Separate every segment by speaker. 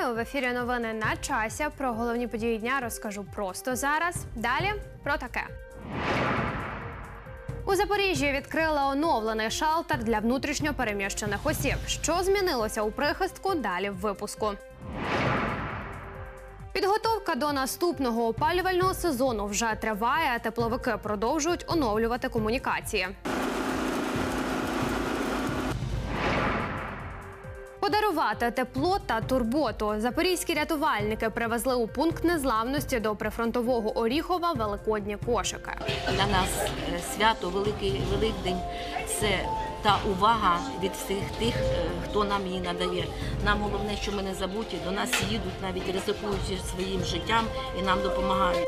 Speaker 1: Вітаю! В ефірі новини на часі. Про головні події дня розкажу просто зараз. Далі про таке. У Запоріжжі відкрили оновлений шелтер для внутрішньо переміщених осіб. Що змінилося у прихистку? Далі в випуску. Підготовка до наступного опалювального сезону вже триває, а тепловики продовжують оновлювати комунікації. Подарувати тепло та турботу. Запорізькі рятувальники привезли у пункт незламності до прифронтового Оріхова великодні кошики.
Speaker 2: Для нас свято, Великдень – це та увага від всіх тих, хто нам її надає. Нам головне, що ми не забуті, до нас їдуть, навіть ризикуючи своїм життям, і нам допомагають.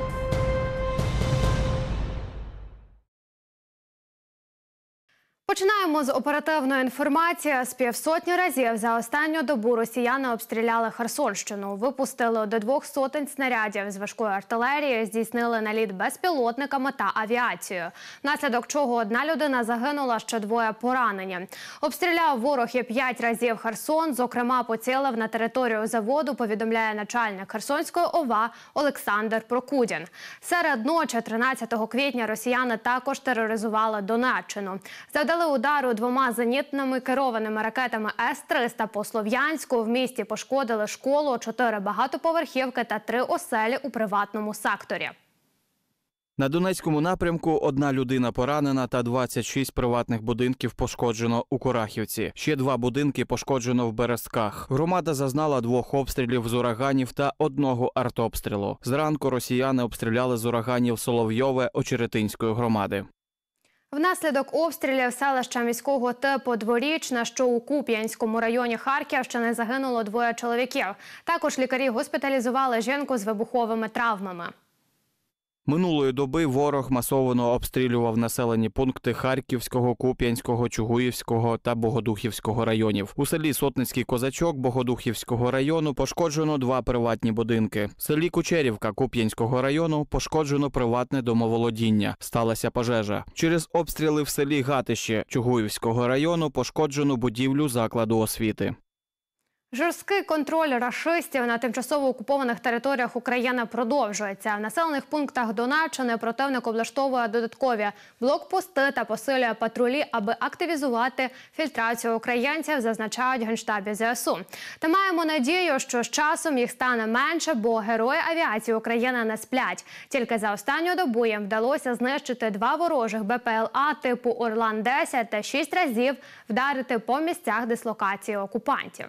Speaker 1: Починаємо з оперативної інформації. З півсотні разів за останню добу росіяни обстріляли Херсонщину. Випустили до 200 снарядів з важкої артилерії, здійснили наліт безпілотниками та авіацією. Внаслідок чого одна людина загинула, ще двоє поранені. Обстріляв ворог і 5 разів Херсон, зокрема поцілив на територію заводу, повідомляє начальник Херсонської ОВА Олександр Прокудін. Серед ночі 13 квітня росіяни також тероризували Донеччину. Завдали удару 2 зенітними керованими ракетами С-300 по Слов'янську. В місті пошкодили школу, 4 багатоповерхівки та 3 оселі у приватному секторі.
Speaker 3: На Донецькому напрямку 1 людина поранена та 26 приватних будинків пошкоджено у Курахівці. Ще 2 будинки пошкоджено в Березках. Громада зазнала 2 обстрілів з ураганів та 1 артобстрілу. Зранку росіяни обстріляли з ураганів Соловйове Очеретинської громади.
Speaker 1: Внаслідок обстрілів селища міського типу Дворічне, що у Куп'янському районі Харківщини, загинуло 2 чоловіків. Також лікарі госпіталізували жінку з вибуховими травмами.
Speaker 3: Минулої доби ворог масово обстрілював населені пункти Харківського, Куп'янського, Чугуївського та Богодухівського районів. У селі Сотницький Козачок Богодухівського району пошкоджено 2 приватні будинки. В селі Кучерівка Куп'янського району пошкоджено приватне домоволодіння. Сталася пожежа. Через обстріли в селі Гатище Чугуївського району пошкоджено будівлю закладу освіти.
Speaker 1: Жорсткий контроль рашистів на тимчасово окупованих територіях України продовжується. В населених пунктах Донеччини противник облаштовує додаткові блокпости та посилює патрулі, аби активізувати фільтрацію українців, зазначають в Генштабі ЗСУ. Та маємо надію, що з часом їх стане менше, бо герої авіації України не сплять. Тільки за останню добу їм вдалося знищити 2 ворожих БПЛА типу Орлан-10 та 6 разів вдарити по місцях дислокації окупантів.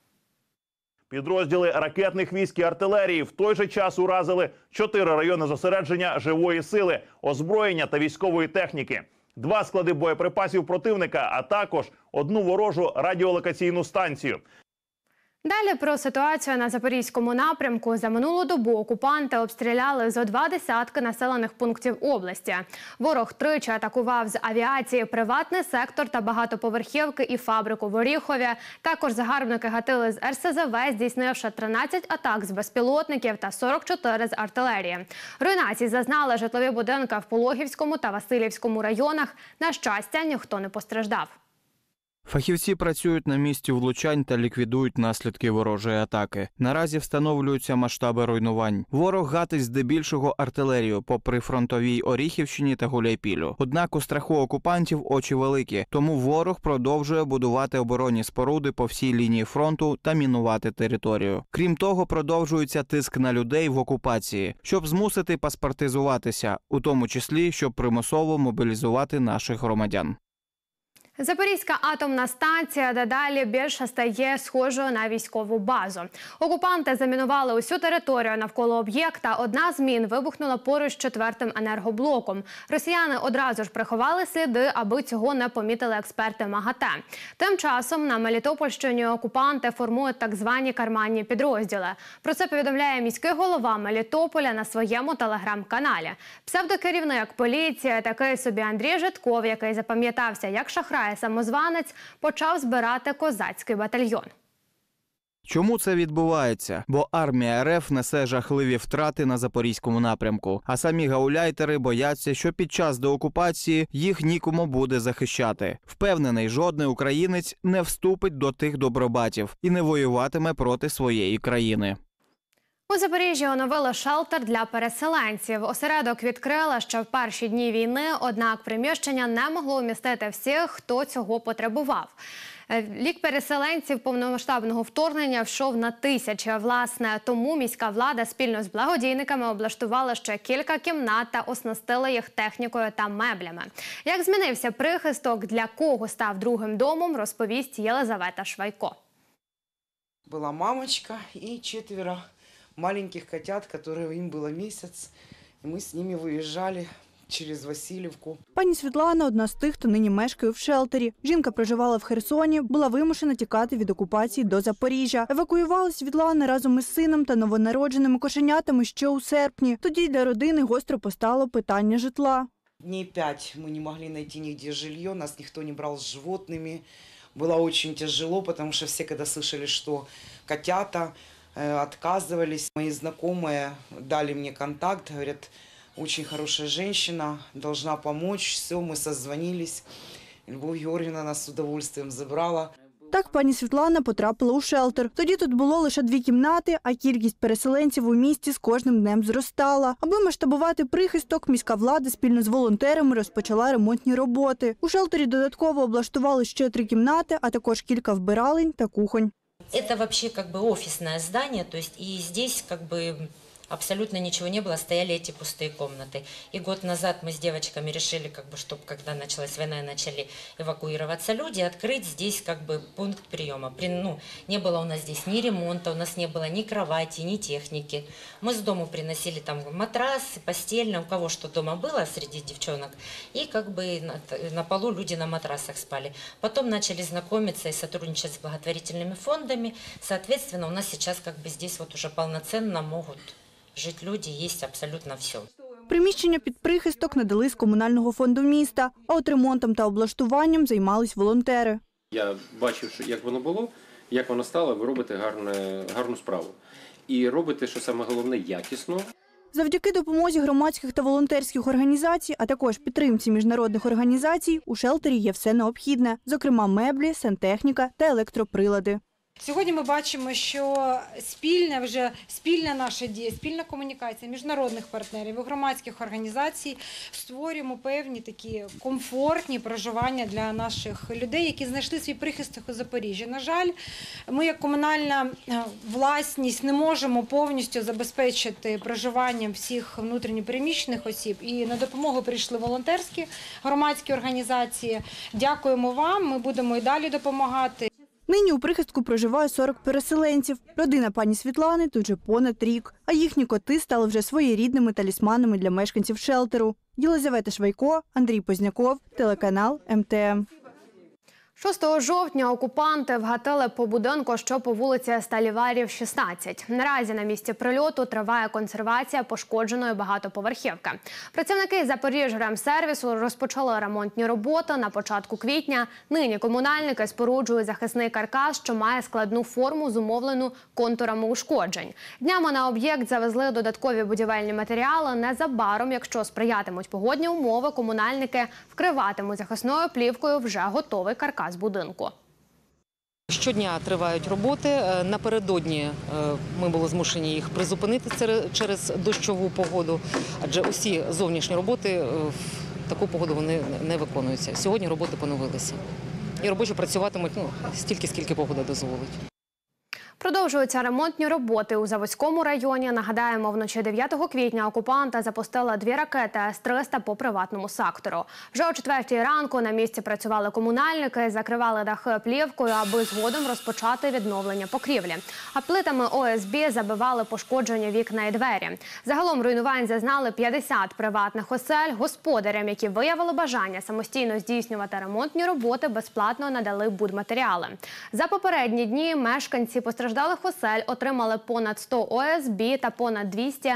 Speaker 4: Підрозділи ракетних військ і артилерії в той же час уразили 4 райони зосередження живої сили, озброєння та військової техніки, 2 склади боєприпасів противника, а також 1 ворожу радіолокаційну станцію.
Speaker 1: Далі про ситуацію на Запорізькому напрямку. За минулу добу окупанти обстріляли зо 2 десятки населених пунктів області. Ворог тричі атакував з авіації приватний сектор та багатоповерхівки і фабрику в Оріхові. Також загарбники гатили з РСЗВ, здійснивши 13 атак з безпілотників та 44 з артилерії. Руйнацій зазнали житлові будинки в Пологівському та Василівському районах. На щастя, ніхто не постраждав.
Speaker 3: Фахівці працюють на місці влучань та ліквідують наслідки ворожої атаки. Наразі встановлюються масштаби руйнувань. Ворог гатить здебільшого артилерію по прифронтовій Оріхівщині та Гуляйпілю. Однак у страху окупантів очі великі, тому ворог продовжує будувати оборонні споруди по всій лінії фронту та мінувати територію. Крім того, продовжується тиск на людей в окупації, щоб змусити паспортизуватися, у тому числі, щоб примусово мобілізувати наших громадян.
Speaker 1: Запорізька атомна станція дедалі більше стає схожою на військову базу. Окупанти замінували усю територію навколо об'єкта. Одна з мін вибухнула поруч з 4-м енергоблоком. Росіяни одразу ж приховали сліди, аби цього не помітили експерти МАГАТЕ. Тим часом на Мелітопольщині окупанти формують так звані карманні підрозділи. Про це повідомляє міський голова Мелітополя на своєму телеграм-каналі. Псевдокерівник поліції, такий собі Андрій Житков, який запам'ятався як шахрай, самозванець, почав збирати козацький батальйон.
Speaker 3: Чому це відбувається? Бо армія РФ несе жахливі втрати на Запорізькому напрямку. А самі гауляйтери бояться, що під час деокупації їх нікому буде захищати. Впевнений, жодний українець не вступить до тих добробатів і не воюватиме проти своєї країни.
Speaker 1: У Запоріжжі оновили шелтер для переселенців. Осередок відкрили ще в перші дні війни, однак приміщення не могло вмістити всіх, хто цього потребував. Лік переселенців повномасштабного вторгнення йшов на тисячі. Власне, тому міська влада спільно з благодійниками облаштувала ще кілька кімнат та оснастила їх технікою та меблями. Як змінився прихисток, для кого став другим домом, розповість Єлизавета Швайко.
Speaker 5: Була мамочка і 4 маленьких котят, которым им было месяц. И мы с ними выезжали через Васильівку.
Speaker 6: Пані Світлана – одна з тих, хто нині мешкає в шелтері. Жінка проживала в Херсоні, була вимушена тікати від окупації до Запоріжжя. Евакуювала Світлана разом із сином та новонародженими кошенятами ще у серпні. Тоді для родини гостро постало питання житла.
Speaker 5: Дней 5 мы не могли найти нигде жилье, нас никто не брал с животными. Было очень тяжело, потому что все, когда слышали, что котята, отказывались. Мои знакомые дали мне контакт, говорят, очень хорошая женщина, должна помочь. Все, мы созвонились. Любовь Георгиевна нас с удовольствием забрала.
Speaker 6: Так пані Світлана потрапила у шелтер. Тоді тут було лише 2 кімнати, а кількість переселенців у місті з кожним днем зростала. Аби масштабувати прихисток, міська влада спільно з волонтерами розпочала ремонтні роботи. У шелтері додатково облаштували ще 3 кімнати, а також кілька вбиралень та кухонь.
Speaker 7: Это вообще как бы офисное здание, то есть и здесь как бы абсолютно ничего не было, стояли эти пустые комнаты. И год назад мы с девочками решили, как бы, чтобы когда началась война и начали эвакуироваться люди, открыть здесь как бы пункт приема. Не было у нас здесь ни ремонта, у нас не было ни кровати, ни техники. Мы с дому приносили там матрас, постельное, у кого что дома было среди девчонок. И как бы на полу люди на матрасах спали. Потом начали знакомиться и сотрудничать с благотворительными фондами. Соответственно, у нас сейчас как бы здесь вот уже полноценно могут жити люди, є абсолютно все.
Speaker 6: Приміщення під прихисток надали з комунального фонду міста, а от ремонтом та облаштуванням займались волонтери.
Speaker 8: Я бачив, як воно було, як воно стало, ви робите гарну справу. І робите, що саме головне, якісно.
Speaker 6: Завдяки допомозі громадських та волонтерських організацій, а також підтримці міжнародних організацій, у шелтері є все необхідне, зокрема меблі, сантехніка та електроприлади.
Speaker 9: Сьогодні ми бачимо, що спільна наша дія, спільна комунікація міжнародних партнерів і громадських організацій створюємо певні такі комфортні проживання для наших людей, які знайшли свій прихисток у Запоріжжі. На жаль, ми як комунальна власність не можемо повністю забезпечити проживанням всіх внутрішньопереміщених осіб. І на допомогу прийшли волонтерські громадські організації. Дякуємо вам, ми будемо і далі допомагати.
Speaker 6: Нині у прихистку проживає 40 переселенців. Родина пані Світлани тут вже понад рік. А їхні коти стали вже своєрідними талісманами для мешканців шелтеру. Єлизавета Швайко, Андрій Позняков, телеканал МТМ.
Speaker 1: 6 жовтня окупанти вгатили по будинку, що по вулиці Сталіварів, 16. Наразі на місці прильоту триває консервація пошкодженої багатоповерхівки. Працівники Запоріжремсервісу розпочали ремонтні роботи на початку квітня. Нині комунальники споруджують захисний каркас, що має складну форму, зумовлену контурами ушкоджень. Днями на об'єкт завезли додаткові будівельні матеріали. Незабаром, якщо сприятимуть погодні умови, комунальники вкриватимуть захисною плівкою вже готовий каркас з будинку.
Speaker 10: Щодня тривають роботи. Напередодні ми були змушені їх призупинити через дощову погоду, адже усі зовнішні роботи в таку погоду вони не виконуються. Сьогодні роботи поновилися. І робочі працюватимуть стільки, скільки погода дозволить.
Speaker 1: Продовжуються ремонтні роботи у Заводському районі. Нагадаємо, вночі 9 квітня окупанти запустили 2 ракети С-300 по приватному сектору. Вже о 4 ранку на місці працювали комунальники, закривали дахи плівкою, аби згодом розпочати відновлення покрівлі. А плитами ОСБ забивали пошкоджені вікна і двері. Загалом руйнувань зазнали 50 приватних осель. Господарям, які виявили бажання самостійно здійснювати ремонтні роботи, безплатно надали будматеріали. За попередні дні мешканці постраждалих осель отримали понад 100 ОСБ та понад 200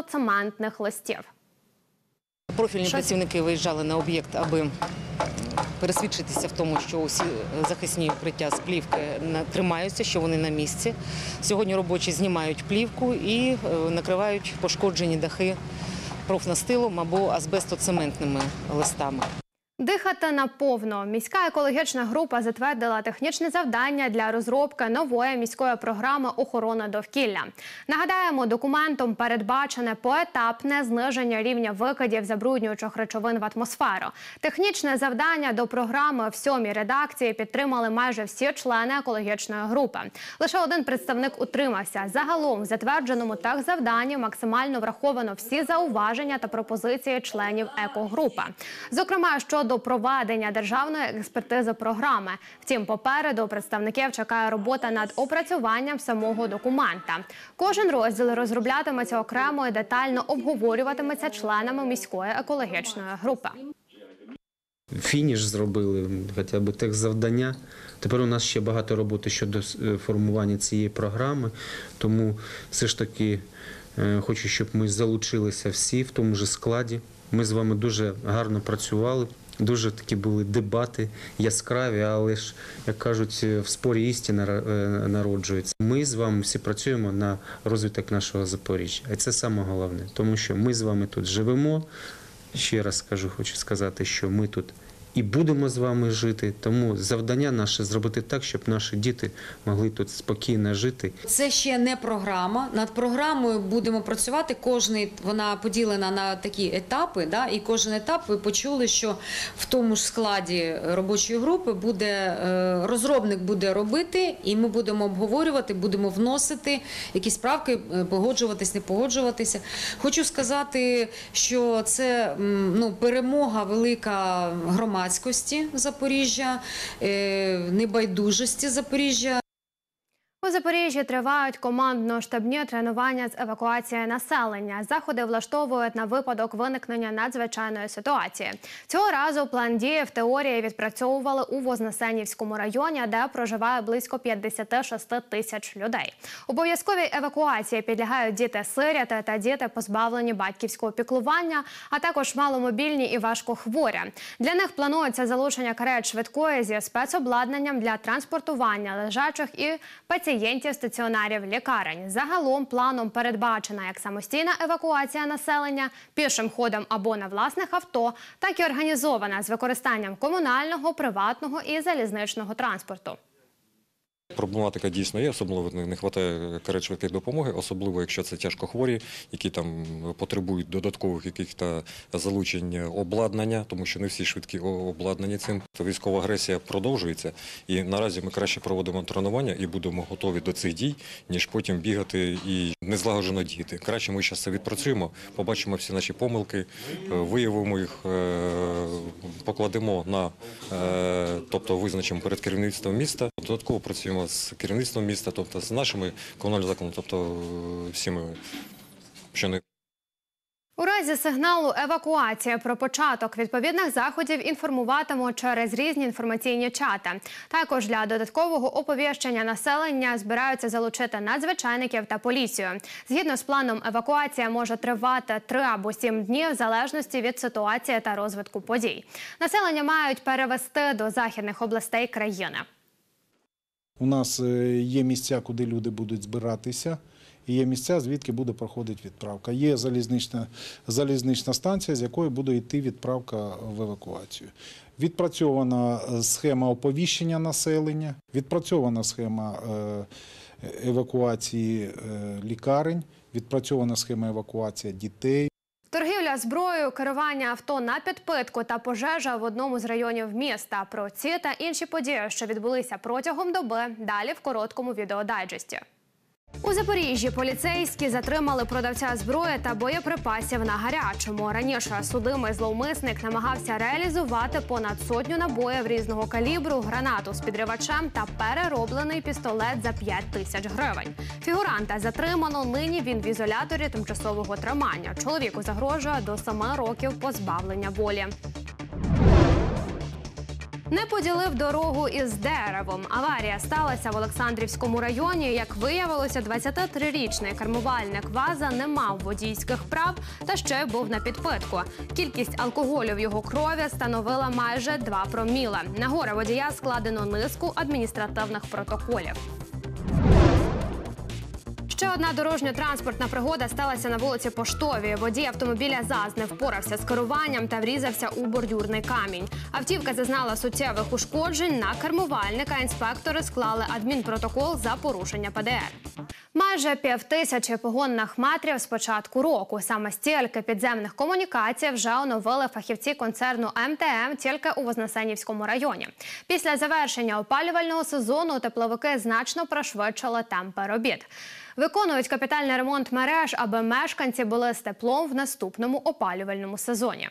Speaker 1: азбестоцементних листів.
Speaker 10: Профільні працівники виїжджали на об'єкт, аби пересвідчитися в тому, що усі захисні укриття з плівки тримаються, що вони на місці. Сьогодні робочі знімають плівку і накривають пошкоджені дахи профнастилом або азбестоцементними листами.
Speaker 1: Дихати наповно. Міська екологічна група затвердила технічне завдання для розробки нової міської програми охорони довкілля. Нагадаємо, документом передбачене поетапне зниження рівня викидів забруднюючих речовин в атмосферу. Технічне завдання до програми в 7-й редакції підтримали майже всі члени екологічної групи. Лише один представник утримався. Загалом в затвердженому техзавданні максимально враховано всі зауваження та пропозиції членів екогрупи. Зокрема, щодо проведення державної експертизи програми. Втім, попереду представників чекає робота над опрацюванням самого документа. Кожен розділ розроблятиметься окремо і детально обговорюватиметься членами міської екологічної групи.
Speaker 11: Фініш зробили, хоча б техзавдання. Тепер у нас ще багато роботи щодо формування цієї програми, тому все ж таки хочу, щоб ми залучилися всі в тому ж складі. Ми з вами дуже гарно працювали. Дуже такі були дебати яскраві, але ж, як кажуть, в спорі істина народжується. Ми з вами всі працюємо на розвиток нашого Запоріжжя. І це саме головне, тому що ми з вами тут живемо. Ще раз хочу сказати, що ми тут і будемо з вами жити. Тому завдання наше зробити так, щоб наші діти могли тут спокійно жити.
Speaker 12: Це ще не програма. Над програмою будемо працювати. Вона поділена на такі етапи, і кожен етап ви почули, що в тому ж складі робочої групи розробник буде робити, і ми будемо обговорювати, будемо вносити якісь правки, погоджуватись, не погоджуватися. Хочу сказати, що це перемога велика громадськості Запоріжжя, небайдужості Запоріжжя.
Speaker 1: У Запоріжжі тривають командно-штабні тренування з евакуації населення. Заходи влаштовують на випадок виникнення надзвичайної ситуації. Цього разу план дії в теорії відпрацьовували у Вознесенівському районі, де проживає близько 56 тисяч людей. Обов'язковій евакуації підлягають діти-сироти та діти, позбавлені батьківського піклування, а також маломобільні і важкохворі. Для них планується залучення карет швидкої зі спецобладнанням для транспортування лежачих і пацієнтів стаціонарів лікарень. Загалом планом передбачена як самостійна евакуація населення пішим ходом або на власних авто, так і організована з використанням комунального, приватного і залізничного транспорту.
Speaker 13: Проблематика дійсно є, особливо не вистачає карет швидкої допомоги, особливо якщо це тяжкохворі, які там потребують додаткових яких-то залучень обладнання, тому що не всі швидкі обладнані цим. Військова агресія продовжується і наразі ми краще проводимо тренування і будемо готові до цих дій, ніж потім бігати і незлагоджено діяти. Краще ми зараз це відпрацюємо, побачимо всі наші помилки, виявимо їх, покладемо тобто визначимо перед керівництвом міста, додатково працюємо з керівництвом міста, тобто з нашими комунальними закладами, тобто всіми, що не.
Speaker 1: У разі сигналу евакуації про початок відповідних заходів інформуватимуть через різні інформаційні чати. Також для додаткового оповіщення населення збираються залучити надзвичайників та поліцію. Згідно з планом, евакуація може тривати 3 або 7 днів в залежності від ситуації та розвитку подій. Населення мають перевести до західних областей країни.
Speaker 14: У нас є місця, куди люди будуть збиратися, і є місця, звідки буде проходити відправка. Є залізнична станція, з якої буде йти відправка в евакуацію. Відпрацьована схема оповіщення населення, відпрацьована схема евакуації лікарень, відпрацьована схема евакуації дітей.
Speaker 1: Торгівля зброєю, керування авто на підпитку та пожежа в одному з районів міста. Про ці та інші події, що відбулися протягом доби, далі в короткому відеодайджесті. У Запоріжжі поліцейські затримали продавця зброї та боєприпасів на гарячому. Раніше судимий зловмисник намагався реалізувати понад 100 набоїв різного калібру, гранату з підривачем та перероблений пістолет за 5 тисяч гривень. Фігуранта затримано, нині він в ізоляторі тимчасового тримання. Чоловіку загрожує до 7 років позбавлення волі. Не поділив дорогу із деревом. Аварія сталася в Олександрівському районі. Як виявилося, 23-річний кермувальник ВАЗа не мав водійських прав та ще був на підпитку. Кількість алкоголю в його крові становила майже 2 проміла. На горе водія складено низку адміністративних протоколів. Ще одна дорожньо-транспортна пригода сталася на вулиці Поштовій. Водій автомобіля ЗАЗ не впорався з керуванням та врізався у бордюрний камінь. Автівка зазнала суттєвих ушкоджень. На кермувальника інспектори склали адмінпротокол за порушення ПДР. Майже 5000 погонних метрів з початку року. Саме стільки підземних комунікацій вже оновили фахівці концерну МТМ тільки у Вознесенівському районі. Після завершення опалювального сезону тепловики значно пришвидшили темпи робіт. Виконують капітальний ремонт мереж, аби мешканці були з теплом в наступному опалювальному сезоні.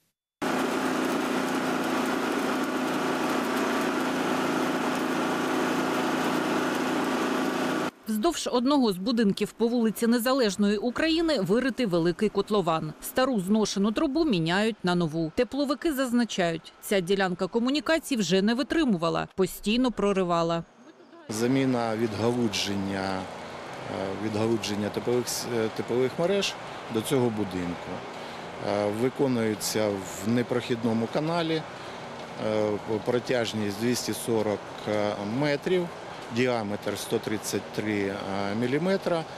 Speaker 15: Вздовж одного з будинків по вулиці Незалежної України виритий великий котлован. Стару зношену трубу міняють на нову. Тепловики зазначають, ця ділянка комунікацій вже не витримувала, постійно проривала.
Speaker 16: Заміна відгалудження теплових мереж до цього будинку виконується в непрохідному каналі, протяжність 240 метрів, діаметр 133 мм,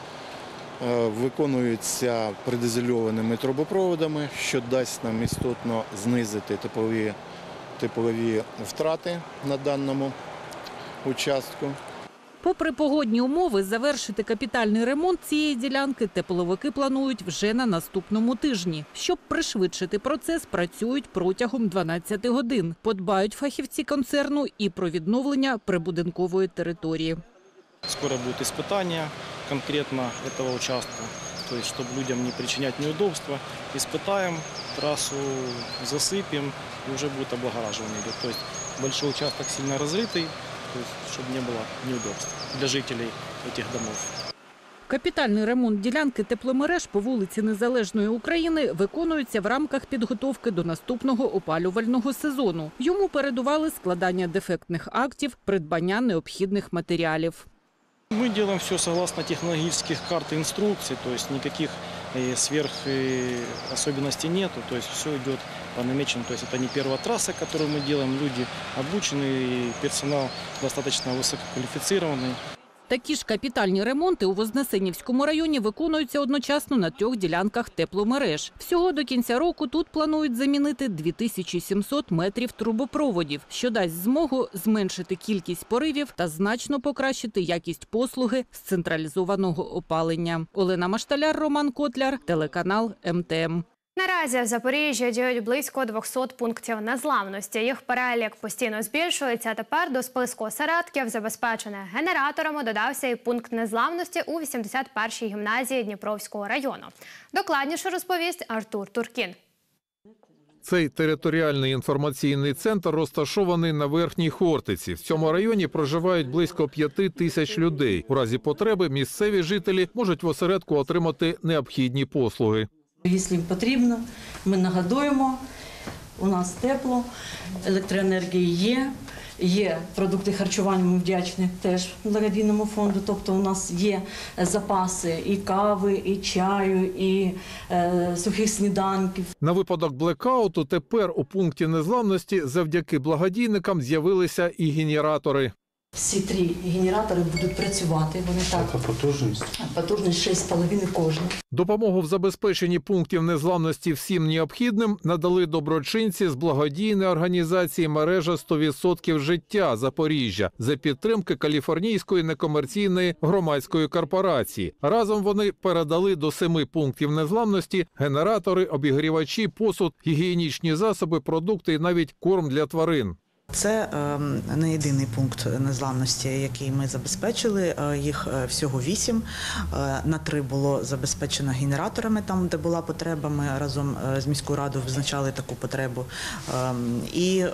Speaker 16: виконується предизольованими трубопроводами, що дасть нам істотно знизити теплові втрати на даному участку.
Speaker 15: Попри погодні умови, завершити капітальний ремонт цієї ділянки тепловики планують вже на наступному тижні. Щоб пришвидшити процес, працюють протягом 12 годин. Подбають фахівці концерну і про відновлення прибудинкової території.
Speaker 17: Скоро будуть іспитання конкретно цього участка, тобто, щоб людям не причиняти неудобства. Іспитаємо, трасу засипемо і вже буде облагоражування. Тобто, великий участок сильно розритий, чтобы не было неудобств для жителей этих домов.
Speaker 15: Капітальний ремонт ділянки тепломереж по вулиці Незалежної України виконується в рамках підготовки до наступного опалювального сезону. Йому передували складання дефектних актів, придбання необхідних матеріалів.
Speaker 17: Мы делаем все согласно технологических карт и инструкций, то есть никаких сверхособенностей нету, то есть все идет по намеченному. То есть это не первая трасса, которую мы делаем, люди обучены, персонал достаточно высококвалифицированный.
Speaker 15: Такі ж капітальні ремонти у Вознесенівському районі виконуються одночасно на 3 ділянках тепломереж. Всього до кінця року тут планують замінити 2700 метрів трубопроводів, що дасть змогу зменшити кількість поривів та значно покращити якість послуги з централізованого опалення. Олена Машталяр, Роман Котляр, телеканал МТМ.
Speaker 1: Наразі в Запоріжжі діють близько 200 пунктів незламності. Їх перелік постійно збільшується. Тепер до списку осередків, забезпечених генераторами, додався і пункт незламності у 81-й гімназії Дніпровського району. Докладніше розповість Артур Туркін.
Speaker 18: Цей територіальний інформаційний центр розташований на Верхній Хортиці. В цьому районі проживають близько 5000 людей. У разі потреби місцеві жителі можуть в осередку отримати необхідні послуги.
Speaker 19: Якщо їм потрібно, ми нагодуємо, у нас тепло, електроенергія є продукти харчування, ми вдячні теж благодійному фонду, тобто у нас є запаси і кави, і чаю, і сухих сніданків.
Speaker 18: На випадок блекауту тепер у пункті незламності завдяки благодійникам з'явилися і генератори.
Speaker 19: Всі 3 генератори будуть працювати. Вони так.
Speaker 18: Яка потужність?
Speaker 19: Потужність 6,5 кожен.
Speaker 18: Допомогу в забезпеченні пунктів незламності всім необхідним надали доброчинці з благодійної організації «Мережа 100% життя Запоріжжя» за підтримки Каліфорнійської некомерційної громадської корпорації. Разом вони передали до 7 пунктів незламності генератори, обігрівачі, посуд, гігієнічні засоби, продукти і навіть корм для тварин.
Speaker 20: Це не єдиний пункт незламності, який ми забезпечили. Їх всього 8. На 3 було забезпечено генераторами, там, де була потреба. Ми разом з міською радою визначали таку потребу. І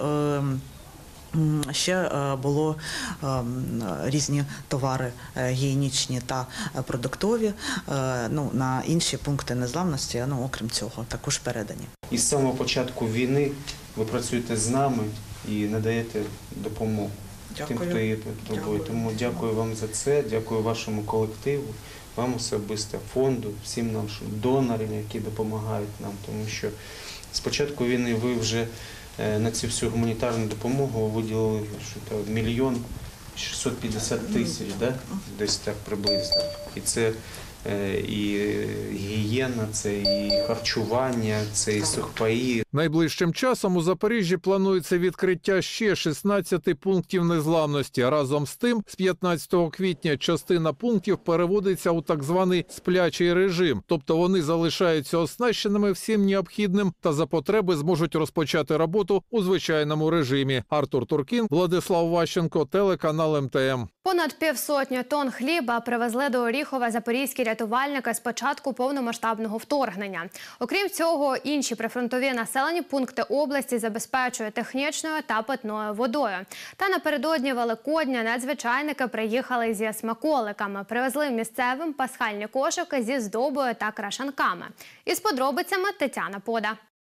Speaker 20: ще було різні товари гігієнічні та продуктові. На інші пункти незламності, окрім цього, також передані.
Speaker 11: Із самого початку війни ви працюєте з нами, і надаєте допомогу тим, хто її потребує. Тому дякую вам за це, дякую вашому колективу, вам особисто, фонду, всім нашим донорам, які допомагають нам. Тому що з початку війни ви вже на цю всю гуманітарну допомогу виділили 1 650 000, да? Десь так приблизно. І це і гігієна, це і харчування, це і сухпаї.
Speaker 18: Найближчим часом у Запоріжжі планується відкриття ще 16 пунктів незламності. Разом з тим, з 15 квітня частина пунктів переводиться у так званий сплячий режим. Тобто вони залишаються оснащеними всім необхідним та за потреби зможуть розпочати роботу у звичайному режимі. Артур Туркін, Владислав Ващенко, телеканал МТМ.
Speaker 1: Понад 500 тонн хліба привезли до Оріхова запорізькі рятувальники з початку повномасштабного вторгнення. Окрім цього, інші прифронтові населені пункти області забезпечують технічною та питною водою. Та напередодні Великодня надзвичайники приїхали зі смаколиками. Привезли місцевим пасхальні кошики зі здобою та крашанками. Із подробицями Тетяна Пода.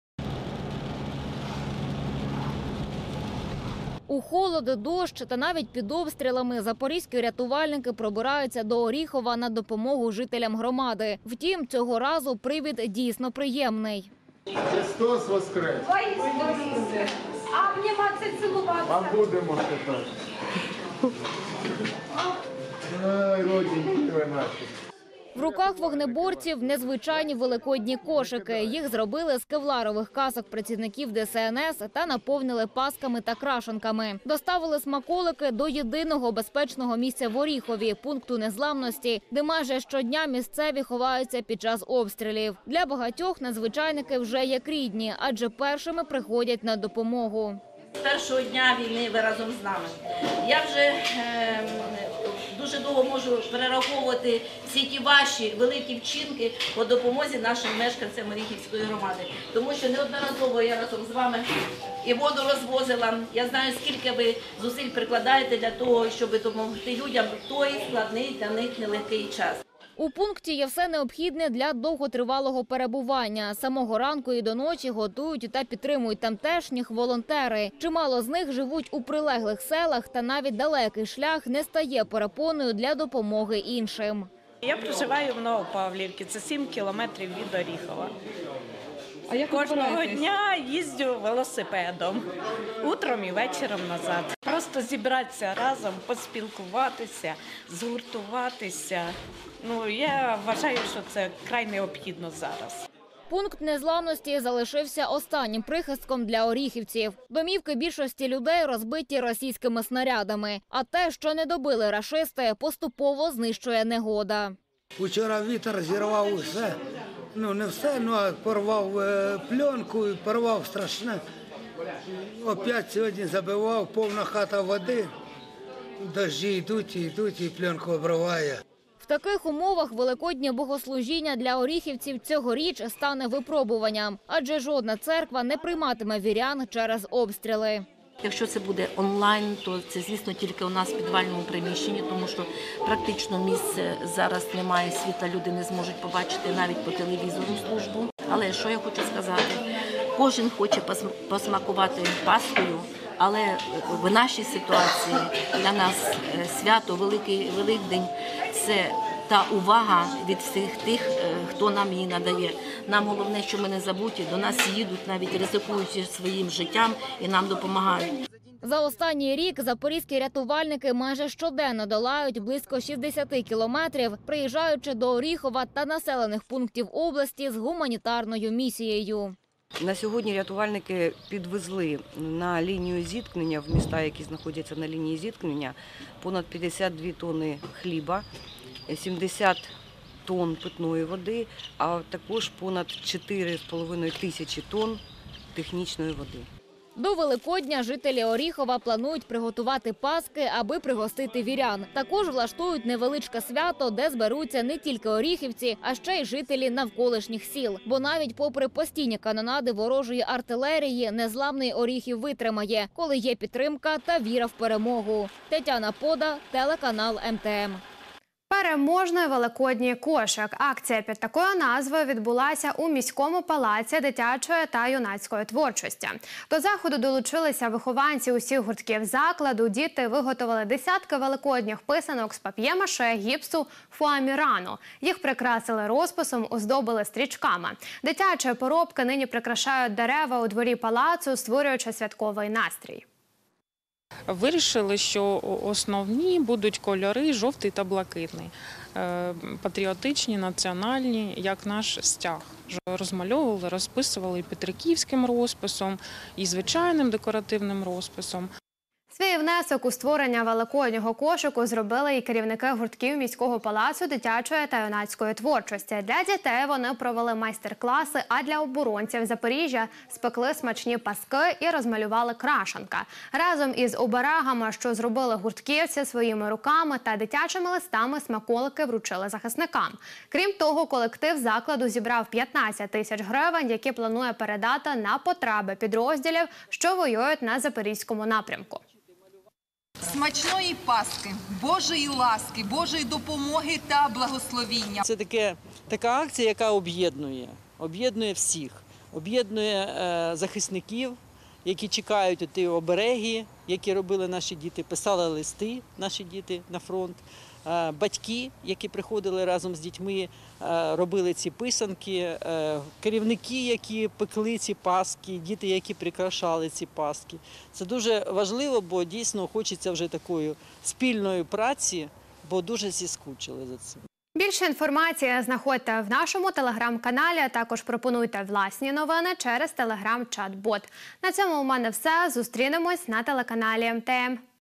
Speaker 21: У холод, дощ та навіть під обстрілами запорізькі рятувальники пробираються до Оріхова на допомогу жителям громади. Втім, цього разу привід дійсно приємний.
Speaker 22: Христос воскрес!
Speaker 23: А обніматися, цілуватися?
Speaker 22: А будемо тепер. Ай, родинки ви наші.
Speaker 21: В руках вогнеборців незвичайні великодні кошики. Їх зробили з кевларових касок працівників ДСНС та наповнили пасками та крашенками. Доставили смаколики до єдиного безпечного місця в Оріхові – пункту незламності, де майже щодня місцеві ховаються під час обстрілів. Для багатьох надзвичайники вже як рідні, адже першими приходять на допомогу.
Speaker 2: З першого дня війни ви разом з нами. Я вже дуже довго можу перераховувати всі ті ваші великі вчинки по допомозі нашим мешканцям Оріхівської громади. Тому що неодноразово я разом з вами і воду розвозила. Я знаю, скільки ви зусиль прикладаєте для того, щоб допомогти людям в той складний для них нелегкий час.
Speaker 21: У пункті є все необхідне для довготривалого перебування. З самого ранку і до ночі готують та підтримують тамтешніх волонтери. Чимало з них живуть у прилеглих селах, та навіть далекий шлях не стає перепоною для допомоги іншим.
Speaker 24: Я проживаю в Новопавлівці, це 7 кілометрів від Оріхова. Кожного дня їздю велосипедом, утром і вечором назад. Просто зібратися разом, поспілкуватися, згуртуватися. Я вважаю, що це край необхідно зараз.
Speaker 21: Пункт незламності залишився останнім прихистком для оріхівців. Домівки більшості людей розбиті російськими снарядами. А те, що не добили рашисти, поступово знищує негода.
Speaker 25: Вчора вітер зірвав усе. Не все, а порвав пленку, порвав страшне. Опять сьогодні забивав, повна хата води. Дощі йдуть, і пленку обриває.
Speaker 21: В таких умовах великоднє богослужіння для оріхівців цьогоріч стане випробуванням, адже жодна церква не прийматиме вірян через обстріли.
Speaker 2: Якщо це буде онлайн, то це, звісно, тільки у нас в підвальному приміщенні, тому що практично місце зараз немає світла, люди не зможуть побачити навіть по телевізору службу. Але що я хочу сказати, кожен хоче посмакувати Пасхою, але в нашій ситуації для нас свято, Великдень – це та увага від всіх тих, хто нам її надає. Нам головне, що ми не забуті, до нас їдуть, навіть ризикуючи своїм життям, і нам допомагають.
Speaker 21: За останній рік запорізькі рятувальники майже щоденно долають близько 60 кілометрів, приїжджаючи до Оріхова та населених пунктів області з гуманітарною місією.
Speaker 26: На сьогодні рятувальники підвезли на лінію зіткнення, в міста, які знаходяться на лінії зіткнення, понад 52 тонни хліба, 70 тонн питної води, а також понад 4,5 тисячі тонн технічної води.
Speaker 21: До Великодня жителі Оріхова планують приготувати паски, аби пригостити вірян. Також влаштують невеличке свято, де зберуться не тільки оріхівці, а ще й жителі навколишніх сіл. Бо навіть попри постійні канонади ворожої артилерії, незламний Оріхів витримає, коли є підтримка та віра в перемогу. Тетяна Пода, телеканал МТМ.
Speaker 1: Переможний великодній кошик. Акція під такою назвою відбулася у міському палаці дитячої та юнацької творчості. До заходу долучилися вихованці усіх гуртків закладу. Діти виготовили десятки великодніх писанок з пап'є-маше, гіпсу, фоамірану. Їх прикрасили розписом, оздобили стрічками. Дитячі поробки нині прикрашають дерева у дворі палацу, створюючи святковий настрій.
Speaker 3: Вирішили, що основні будуть кольори жовтий та блакитний, патріотичні, національні, як наш стяг. Розмальовували, розписували і петриківським розписом, і звичайним декоративним розписом.
Speaker 1: Свій внесок у створення великоднього кошику зробили і керівники гуртків міського палацу дитячої та юнацької творчості. Для дітей вони провели майстер-класи, а для оборонців Запоріжжя спекли смачні паски і розмалювали крашанка. Разом із оберегами, що зробили гуртківці своїми руками та дитячими листами, смаколики вручили захисникам. Крім того, колектив закладу зібрав 15 тисяч гривень, які планує передати на потреби підрозділів, що воюють на Запорізькому напрямку.
Speaker 4: Смачної Пасхи, Божої ласки, Божої допомоги та благословіння.
Speaker 5: Це така акція, яка об'єднує всіх. Об'єднує захисників, які чекають ті обереги, які робили наші діти, писали листи наші діти на фронт. Батьки, які приходили разом з дітьми, робили ці писанки, керівники, які пекли ці паски, діти, які прикрашали ці паски. Це дуже важливо, бо дійсно хочеться вже такої спільної праці, бо дуже всі скучили за цим.
Speaker 1: Більше інформації знаходьте в нашому телеграм-каналі, а також пропонуйте власні новини через телеграм-чат-бот. На цьому у мене все. Зустрінемось на телеканалі МТМ.